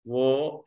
वो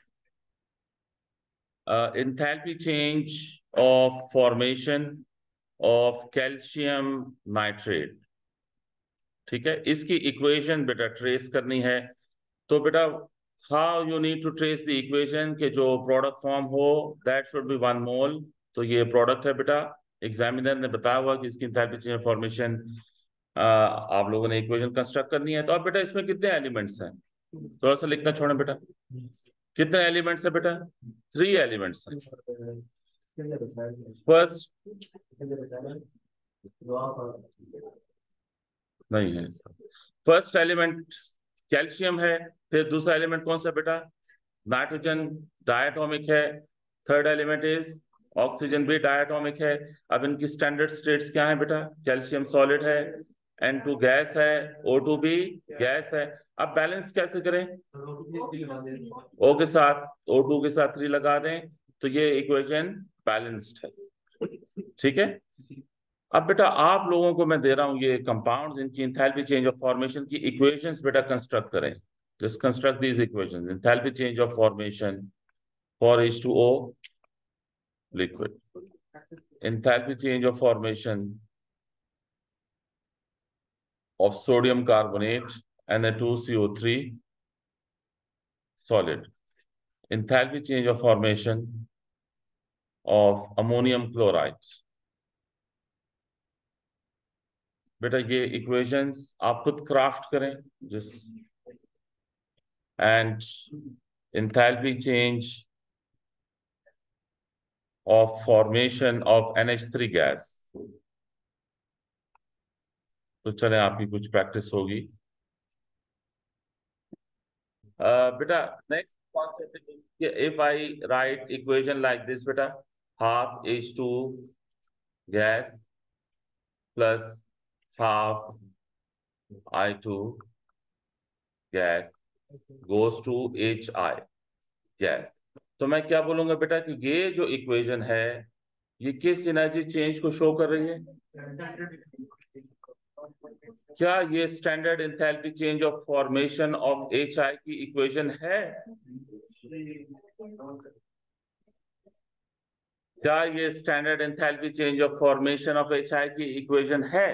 enthalpy change of formation of calcium nitrate। ठीक है, इसकी इक्वेशन बेटा ट्रेस करनी है। तो बेटा how you need to trace the equation के जो प्रोडक्ट फॉर्म हो दैट शुड बी 1 मोल। तो ये प्रोडक्ट है बेटा, एग्जामिनर ने बताया हुआ कि इसकी एंथैल्पी चेंज फॉर्मेशन आप लोगों ने इक्वेशन कंस्ट्रक्ट करनी है। तो अब बेटा इसमें कितने एलिमेंट्स हैं, थोड़ा सा लिखना छोड़े बेटा। कितने एलिमेंट्स है बेटा? 3 एलिमेंट्स हैं। फर्स्ट नहीं है, फर्स्ट एलिमेंट कैल्शियम है। फिर दूसरा एलिमेंट कौन सा बेटा? नाइट्रोजन डायटोमिक है। थर्ड एलिमेंट इज ऑक्सीजन भी डायटोमिक है। अब इनकी स्टैंडर्ड स्टेट्स क्या है बेटा? कैल्शियम सॉलिड है, N2 गैस है, O2 भी गैस है। अब बैलेंस कैसे करें? O के साथ O2 के साथ 3 लगा दें तो ये इक्वेशन बैलेंस्ड है। ठीक है, अब बेटा आप लोगों को मैं दे रहा हूं ये कंपाउंड्स, इनकी एंथैल्पी चेंज ऑफ फॉर्मेशन की इक्वेशंस बेटा कंस्ट्रक्ट करें। Just construct these equations. Enthalpy change of formation for H2O liquid, enthalpy change of formation of sodium carbonate Na2CO3 solid, enthalpy change of formation of ammonium chloride। बेटा ये equations आप खुद craft करें जिस, and enthalpy change of formation of NH3 gas. तो चले आपकी कुछ प्रैक्टिस होगी। बेटा next concept, if I write equation like this बेटा, half H2 gas plus half I2 gas goes to HI gas. तो मैं क्या बोलूंगा बेटा कि ये जो इक्वेशन है ये किस एनर्जी चेंज को शो कर रही है? क्या ये standard enthalpy change of formation of HI की इक्वेशन है? क्या ये standard enthalpy change of formation of HI की इक्वेशन है?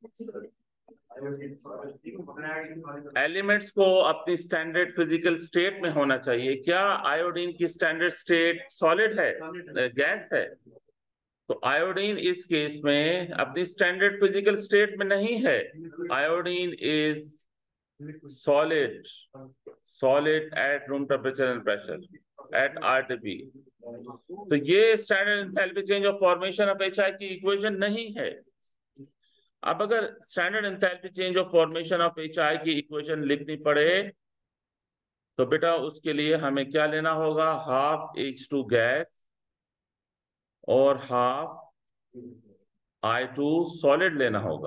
एलिमेंट्स को अपनी स्टैंडर्ड फिजिकल स्टेट में होना चाहिए। क्या आयोडीन की स्टैंडर्ड स्टेट सॉलिड है, गैस है? तो आयोडीन इस केस में अपनी स्टैंडर्ड फिजिकल स्टेट में नहीं है। Iodine is solid, solid at room temperature and pressure at RTP। तो ये standard enthalpy change of formation of HI की इक्वेशन नहीं है। अब अगर standard enthalpy change of formation of HI की इक्वेशन लिखनी पड़े तो बेटा उसके लिए हमें क्या लेना होगा? हाफ H2 गैस और हाफ I2 सॉलिड लेना होगा,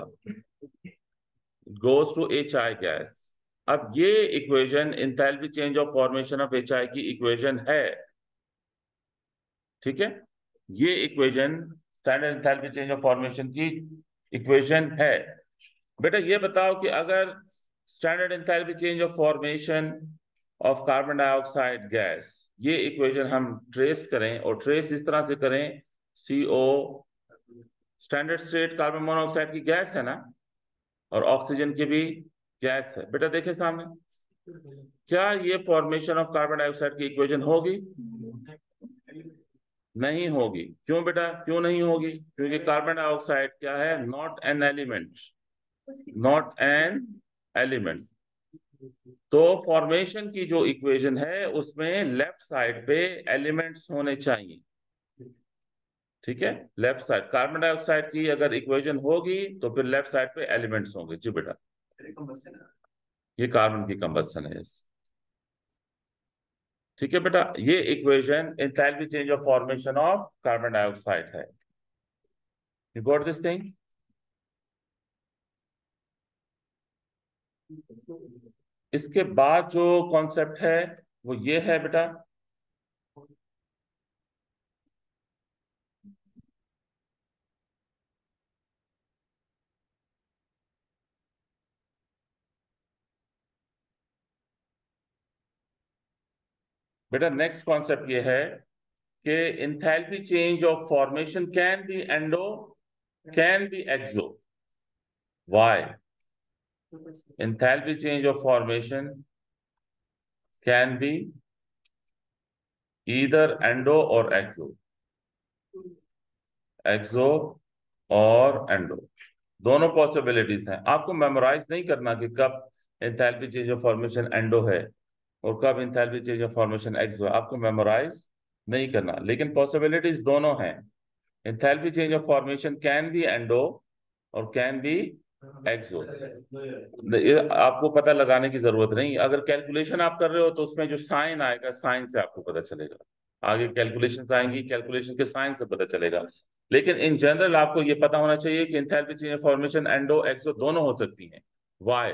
गोज टू HI गैस। अब ये equation enthalpy change of formation of HI की इक्वेशन है। ठीक है, ये equation standard enthalpy change of formation की इक्वेशन है। बेटा ये बताओ कि अगर standard enthalpy change of formation of carbon dioxide gas, ये इक्वेशन हम ट्रेस करें, और ट्रेस इस तरह से करें, CO standard state carbon monoxide की गैस है ना, और ऑक्सीजन की भी गैस है। बेटा देखे सामने, क्या ये फॉर्मेशन ऑफ कार्बन डाइऑक्साइड की इक्वेशन होगी? नहीं होगी। क्यों बेटा, क्यों नहीं होगी? क्योंकि कार्बन डाइऑक्साइड क्या है? Not an element, not an element. तो फॉर्मेशन की जो इक्वेशन है उसमें लेफ्ट साइड पे एलिमेंट्स होने चाहिए। ठीक है, लेफ्ट साइड कार्बन डाइऑक्साइड की अगर इक्वेशन होगी तो फिर लेफ्ट साइड पे एलिमेंट्स होंगे। जी बेटा, ये कार्बन की कंबस्शन है। ठीक है बेटा, ये equation enthalpy change of formation of carbon dioxide है। You got this thing? इसके बाद जो कॉन्सेप्ट है वो ये है बेटा, बेटा नेक्स्ट कॉन्सेप्ट ये है कि enthalpy change of formation can be endo, can be exo. Why? Enthalpy change of formation can be either endo और एक्सो, एक्सो और एंडो, दोनों पॉसिबिलिटीज हैं। आपको मेमोराइज नहीं करना कि कब enthalpy change of formation endo है और कब enthalpy change of formation exo है, आपको मेमोराइज नहीं करना, लेकिन पॉसिबिलिटीज दोनों हैं। Enthalpy change of formation can be endo और कैन बी एक्सो। ये आपको पता लगाने की जरूरत नहीं, अगर कैलकुलेशन आप कर रहे हो तो उसमें जो साइन आएगा, साइन से आपको पता चलेगा, आगे कैलकुलेशंस आएंगी, कैलकुलेशन के साइन से पता चलेगा। लेकिन इन जनरल आपको ये पता होना चाहिए कि enthalpy change of formation endo exo दोनों हो सकती हैं। व्हाई?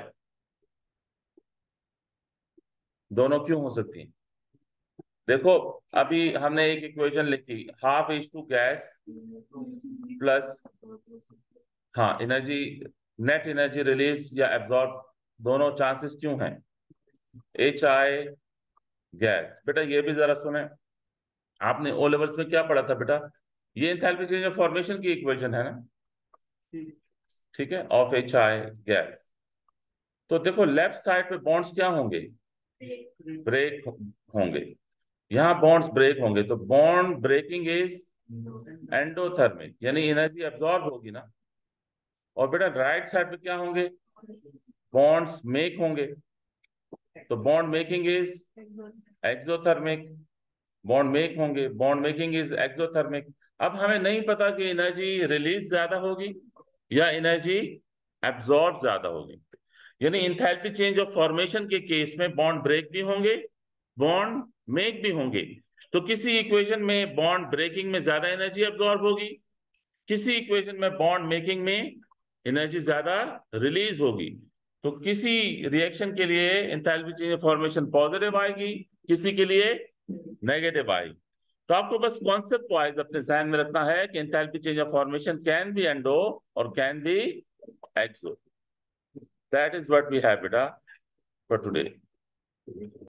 दोनों क्यों हो सकती हैं? देखो, अभी हमने एक इक्वेशन लिखी, half H two gas plus, हाँ, एनर्जी, नेट एनर्जी रिलीज या एब्जॉर्ब, दोनों चांसेस क्यों हैं? H I gas. बेटा ये भी जरा सुने, आपने ओ लेवल्स में क्या पढ़ा था बेटा? ये एंथैल्पी चेंज ऑफ फॉर्मेशन की इक्वेशन है ना, ठीक है, ऑफ एच आई गैस। तो देखो लेफ्ट साइड पे बॉन्ड्स क्या होंगे? ब्रेक होंगे, यहाँ बॉन्ड्स ब्रेक होंगे, तो बॉन्ड ब्रेकिंग इज एंडोथर्मिक, यानी एनर्जी एब्जॉर्ब होगी ना। और बेटा राइट साइड पे क्या होंगे? बॉन्ड्स मेक होंगे, तो bond making is exothermic, bond make होंगे, बॉन्ड मेकिंग इज एक्सोथर्मिक। अब हमें नहीं पता कि एनर्जी रिलीज ज्यादा होगी या एनर्जी एब्जॉर्ब ज्यादा होगी, यानी एंथैल्पी चेंज ऑफ फॉर्मेशन के केस में बॉन्ड ब्रेक भी होंगे, बॉन्ड मेक भी होंगे। तो किसी इक्वेशन में बॉन्ड ब्रेकिंग में ज्यादा एनर्जी एब्जॉर्ब होगी, किसी इक्वेशन में बॉन्ड मेकिंग में एनर्जी ज्यादा रिलीज होगी। तो किसी रिएक्शन के लिए enthalpy change of formation positive आएगी, किसी के लिए नेगेटिव आएगी। तो आपको बस कॉन्सेप्ट वाइज अपने ध्यान में रखना है कि enthalpy change of formation can be endo और can be exo. That is what we have, beta, for today.